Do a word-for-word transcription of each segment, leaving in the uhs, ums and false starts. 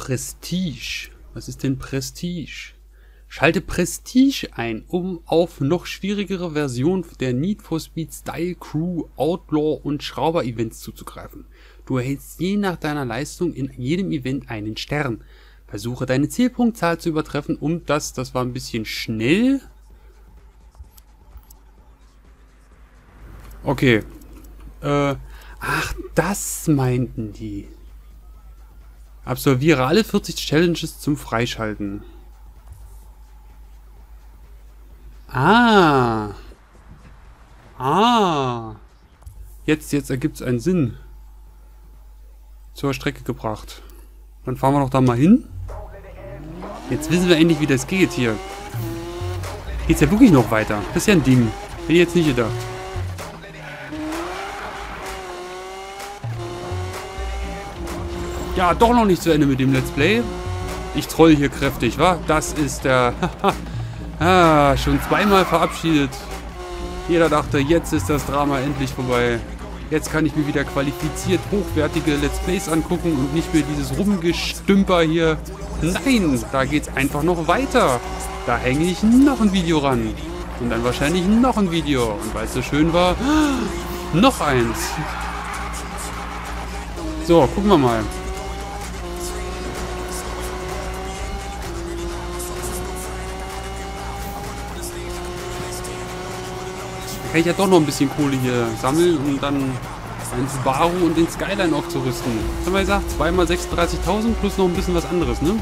Prestige. Was ist denn Prestige? Schalte Prestige ein, um auf noch schwierigere Versionen der Need for Speed Style Crew, Outlaw und Schrauber Events zuzugreifen. Du erhältst je nach deiner Leistung in jedem Event einen Stern. Versuche deine Zielpunktzahl zu übertreffen, um das, das war ein bisschen schnell. Okay. Äh, ach, das meinten die. Absolviere alle vierzig Challenges zum Freischalten. Ah. Ah. Jetzt, jetzt ergibt es einen Sinn. Zur Strecke gebracht. Dann fahren wir doch da mal hin. Jetzt wissen wir endlich, wie das geht hier. Geht's ja wirklich noch weiter. Das ist ja ein Ding. Hätte ich jetzt nicht gedacht. Ja, doch noch nicht zu Ende mit dem Let's Play. Ich troll hier kräftig, wa? Das ist der... ah, schon zweimal verabschiedet. Jeder dachte, jetzt ist das Drama endlich vorbei. Jetzt kann ich mir wieder qualifiziert hochwertige Let's Plays angucken und nicht mehr dieses Rumgestümper hier. Nein, da geht's einfach noch weiter. Da hänge ich noch ein Video ran. Und dann wahrscheinlich noch ein Video. Und weil es so schön war, noch eins. So, gucken wir mal. Kann ich ja doch noch ein bisschen Kohle hier sammeln, um dann einen Subaru und den Skyline aufzurüsten. Was haben wir gesagt? zweimal sechsunddreißigtausend plus noch ein bisschen was anderes, ne?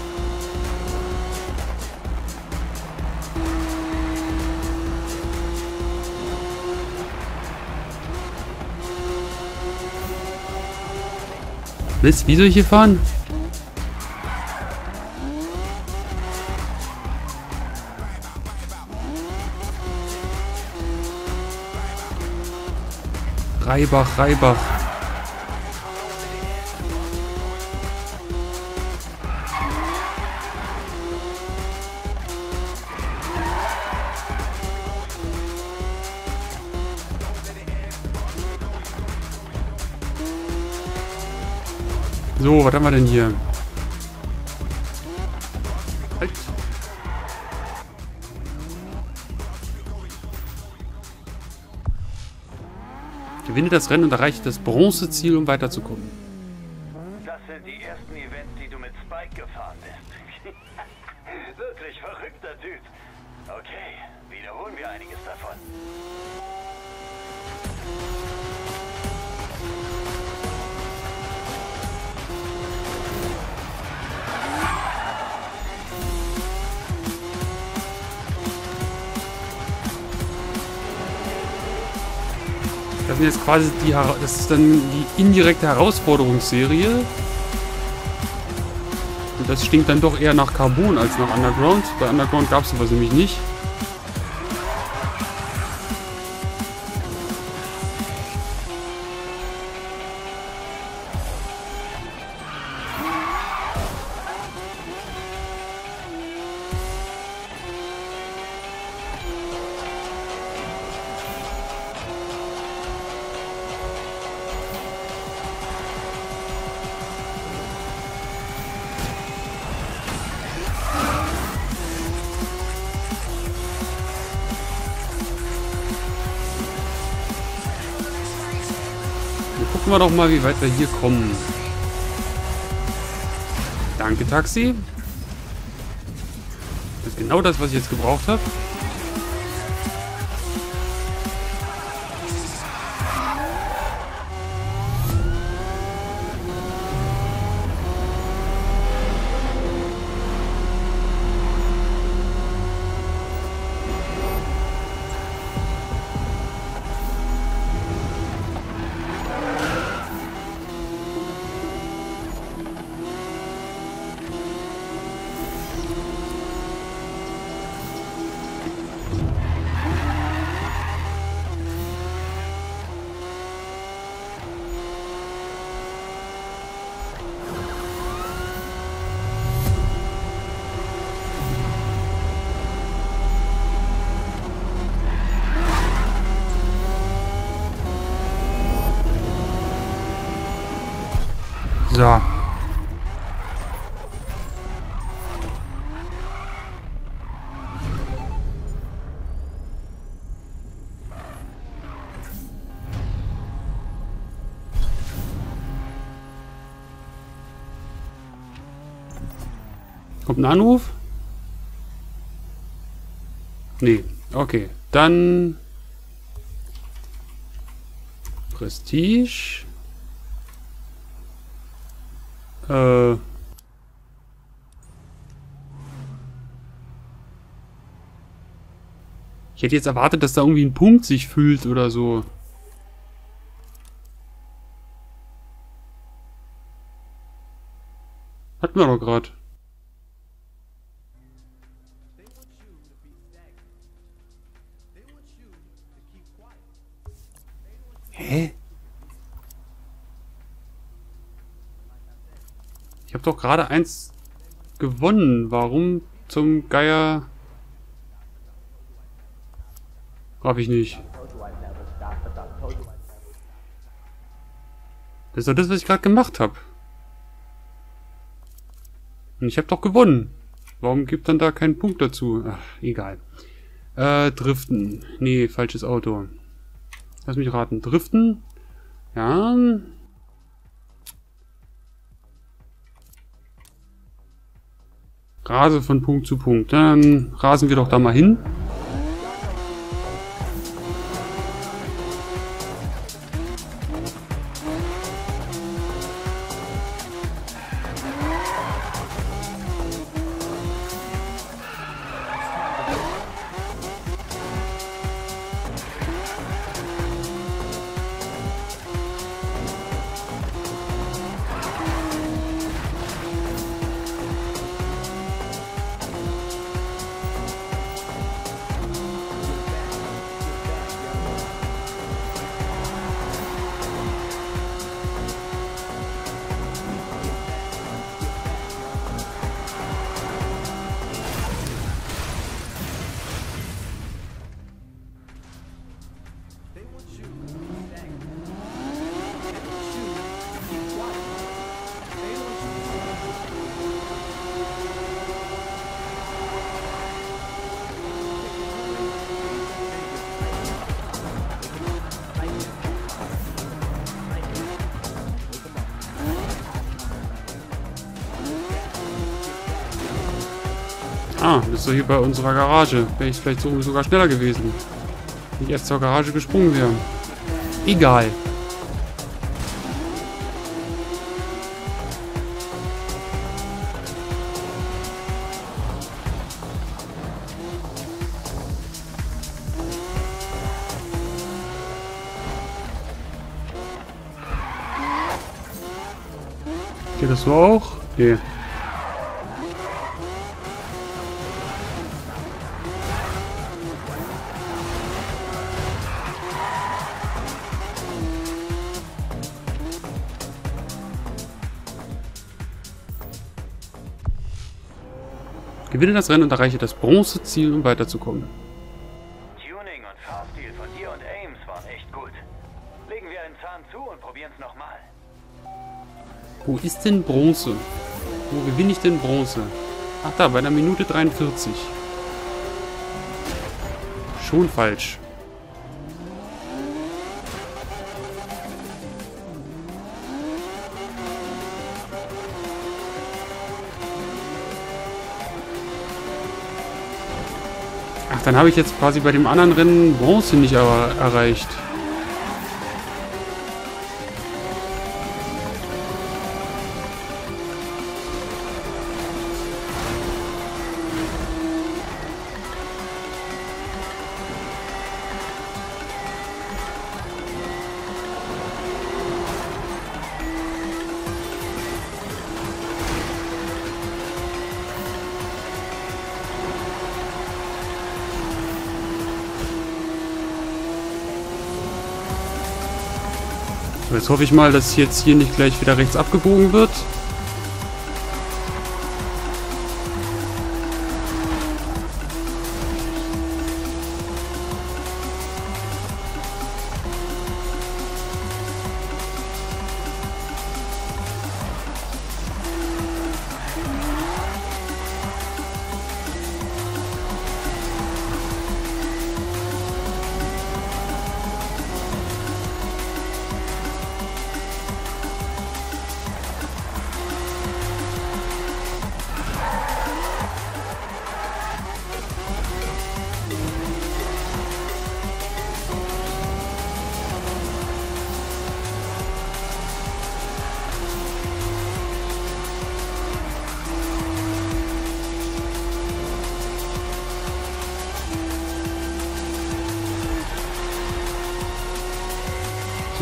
Mist, wie soll ich hier fahren? Reibach, Reibach. So, was haben wir denn hier? Halt. Gewinne das Rennen und erreiche das Bronzeziel, um weiterzukommen. Das sind die ersten Events, die du mit Spike gefahren bist. Wirklich verrückter Typ. Okay, wiederholen wir einiges davon. Das sind jetzt quasi die, das ist dann die indirekte Herausforderungsserie. Und das stinkt dann doch eher nach Carbon als nach Underground. Bei Underground gab es sowas nämlich nicht. Gucken wir doch mal, wie weit wir hier kommen. Danke, Taxi. Das ist genau das, was ich jetzt gebraucht habe. So. Kommt ein Anruf? Nee, okay. Dann Prestige. Äh. Ich hätte jetzt erwartet, dass da irgendwie ein Punkt sich füllt oder so. Hatten wir doch gerade. Hä? Ich habe doch gerade eins gewonnen. Warum zum Geier... Hab ich nicht. Das ist doch das, was ich gerade gemacht habe. Und ich habe doch gewonnen. Warum gibt dann da keinen Punkt dazu? Ach, egal. Äh, Driften. Nee, falsches Auto. Lass mich raten. Driften? Ja. Rase von Punkt zu Punkt. Dann rasen wir doch da mal hin. Ah, das ist doch hier bei unserer Garage. Wäre ich vielleicht so, sogar schneller gewesen. Wenn ich erst zur Garage gesprungen wäre. Egal. Geht das so auch? Nee. Gewinne das Rennen und erreiche das Bronzeziel, um weiterzukommen. Tuning und Fahrstil von dir und Ames waren echt gut. Legen wir einen Zahn zu und probieren es nochmal. Wo ist denn Bronze? Wo gewinne ich denn Bronze? Ach da, bei einer Minute dreiundvierzig. Schon falsch. Ach, dann habe ich jetzt quasi bei dem anderen Rennen Bronze nicht er erreicht. Jetzt hoffe ich mal, dass jetzt hier nicht gleich wieder rechts abgebogen wird.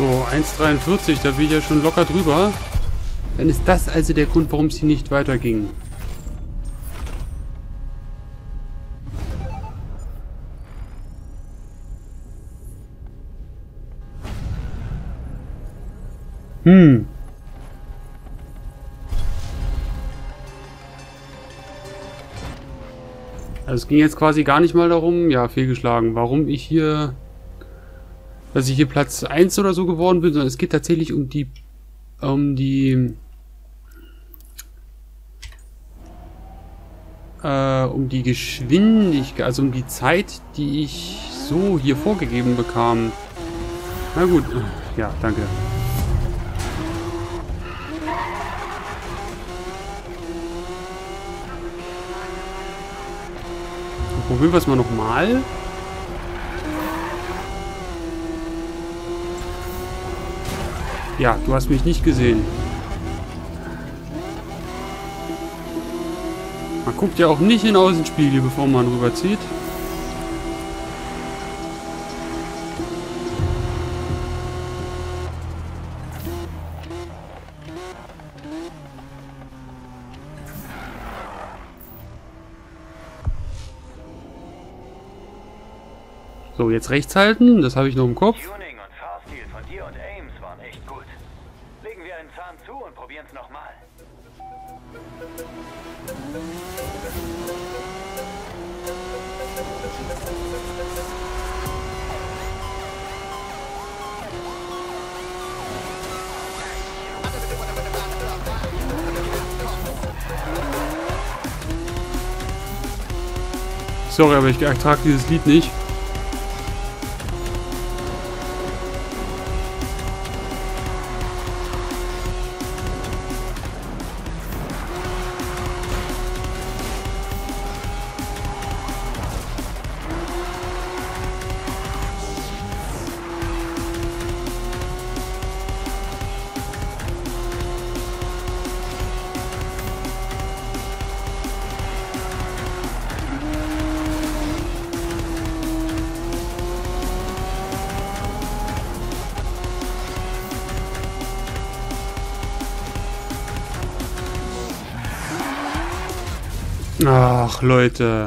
So, eins dreiundvierzig, da bin ich ja schon locker drüber. Dann ist das also der Grund, warum es hier nicht weiterging. Hm. Also es ging jetzt quasi gar nicht mal darum, ja, fehlgeschlagen, warum ich hier, dass ich hier Platz eins oder so geworden bin, sondern es geht tatsächlich um die, um die, äh, um die Geschwindigkeit, also um die Zeit, die ich so hier vorgegeben bekam. Na gut, ja, danke. Probieren wir es mal nochmal. Ja, du hast mich nicht gesehen. Man guckt ja auch nicht in den Außenspiegel, bevor man rüberzieht. So, jetzt rechts halten. Das habe ich noch im Kopf. Tuning und Fahrstil von dir und Ames waren echt gut. Legen wir einen Zahn zu und probieren es nochmal. Sorry, aber ich ertrage dieses Lied nicht. Ach, Leute.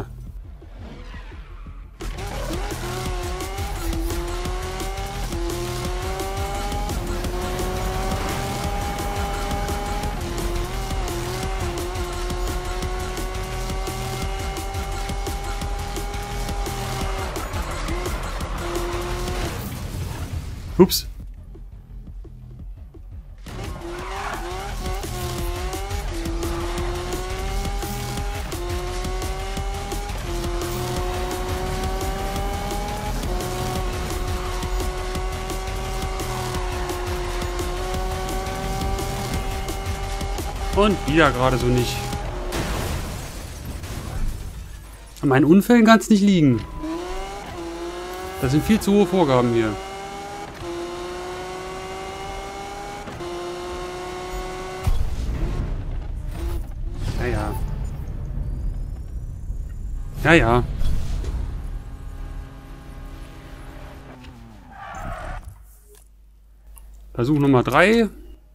Ups. Und wieder gerade so nicht. An meinen Unfällen kann es nicht liegen. Das sind viel zu hohe Vorgaben hier. Ja, ja. Ja, ja. Versuch Nummer drei.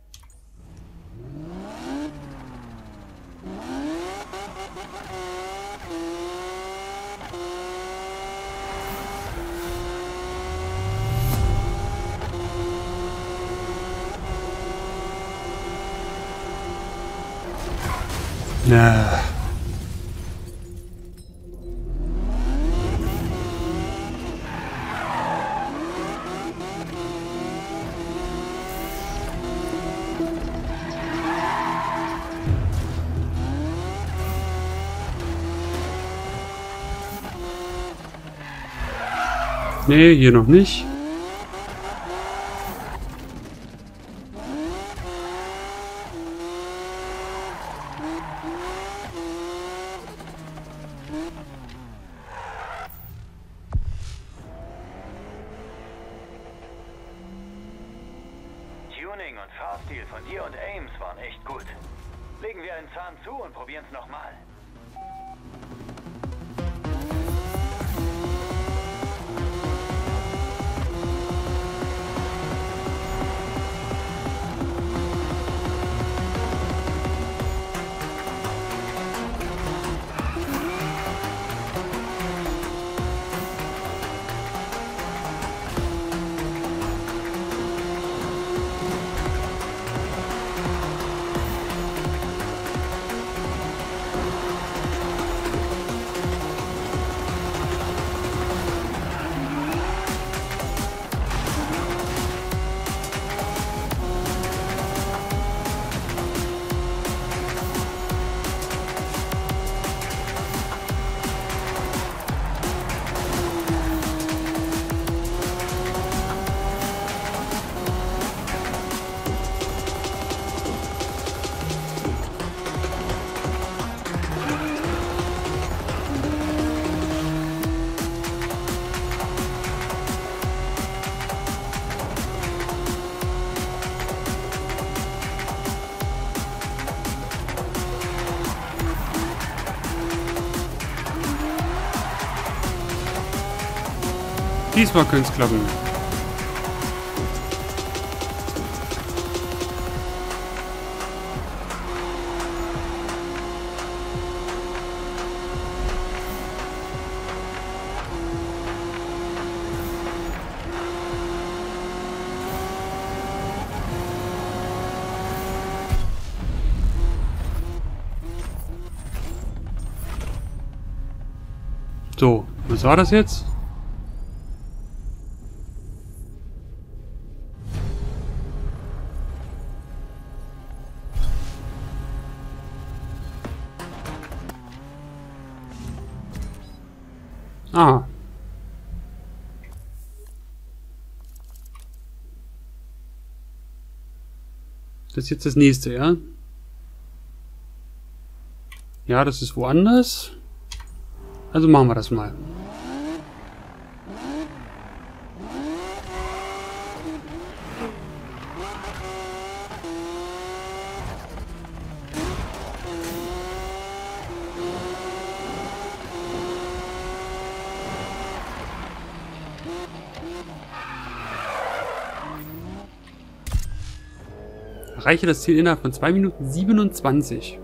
Ja. Nee, hier noch nicht. Tuning und Fahrstil von dir und Ames waren echt gut. Legen wir einen Zahn zu und probieren es nochmal. Diesmal könnte es klappen. So, was war das jetzt? Ah. Das ist jetzt das nächste, ja? Ja, das ist woanders. Also machen wir das mal. Erreiche das Ziel innerhalb von zwei Minuten siebenundzwanzig.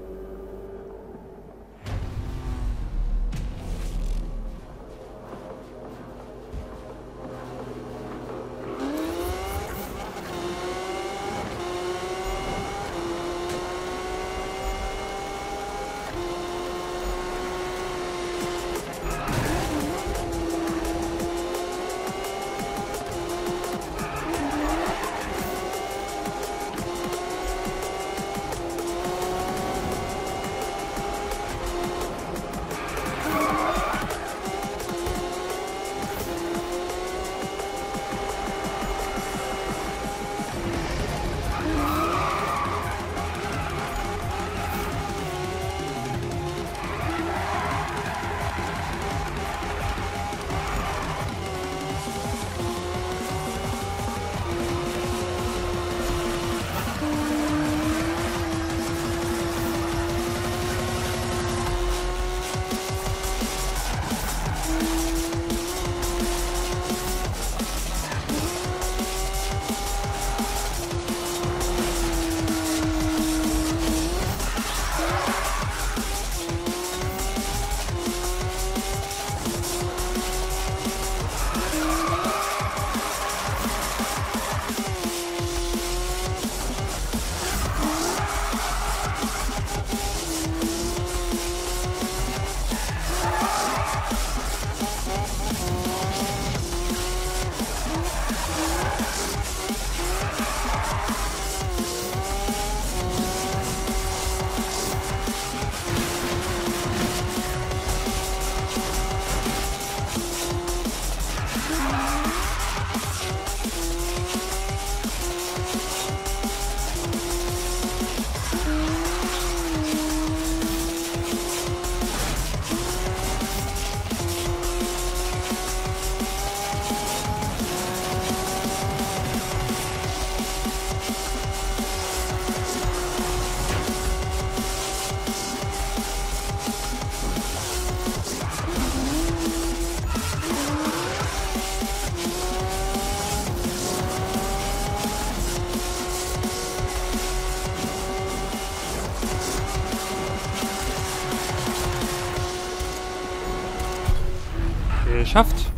Geschafft.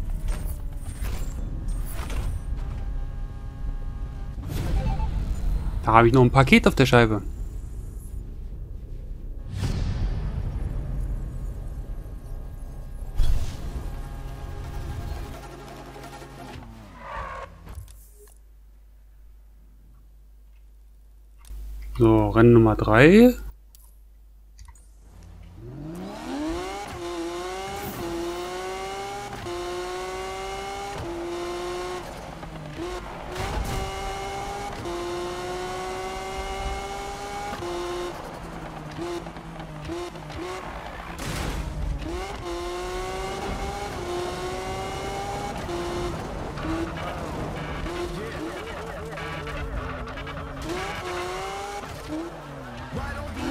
Da habe ich noch ein Paket auf der Scheibe. So, Rennen Nummer drei. Why don't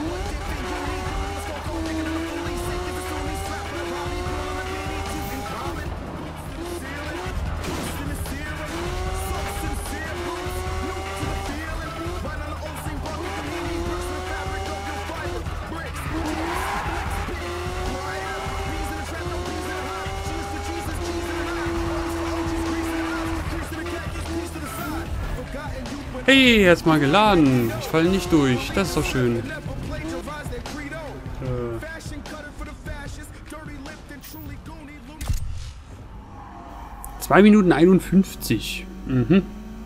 Hey, erstmal geladen. Ich falle nicht durch. Das ist doch schön. Äh. zwei Minuten einundfünfzig. Mhm.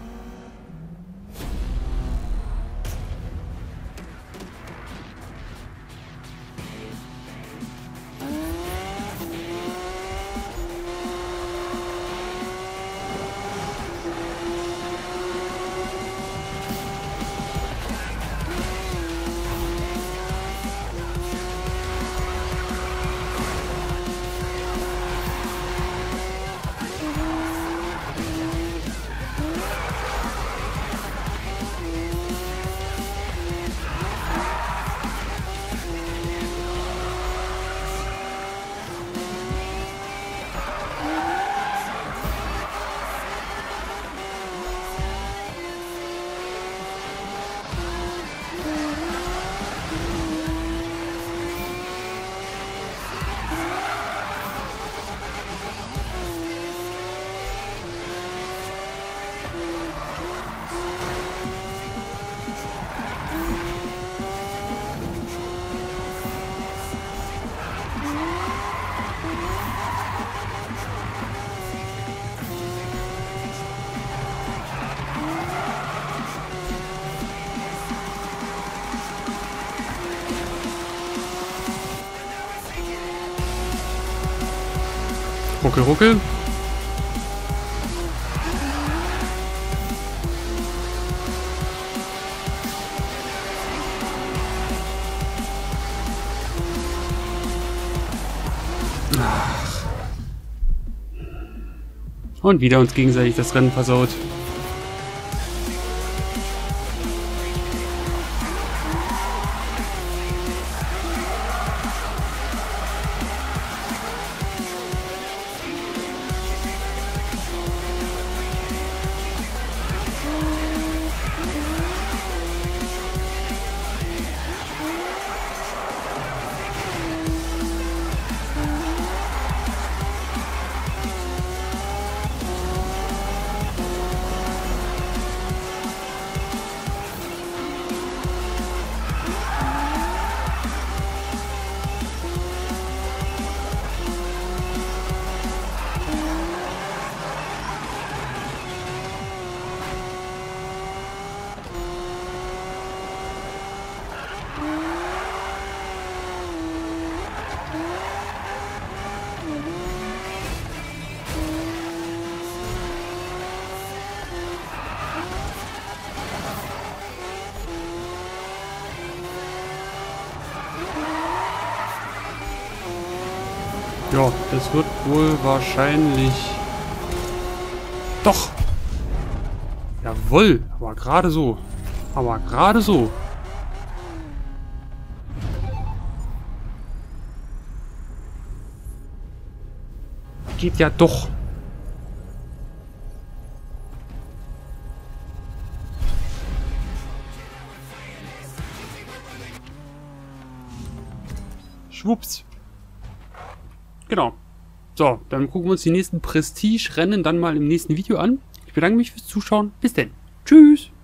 Ruckel, ruckel. Ach. Und wieder uns gegenseitig das Rennen versaut. Ja, das wird wohl wahrscheinlich... Doch! Jawohl! Aber gerade so. Aber gerade so. Geht ja doch. Schwupps. Genau. So, dann gucken wir uns die nächsten Prestige-Rennen dann mal im nächsten Video an. Ich bedanke mich fürs Zuschauen. Bis denn. Tschüss.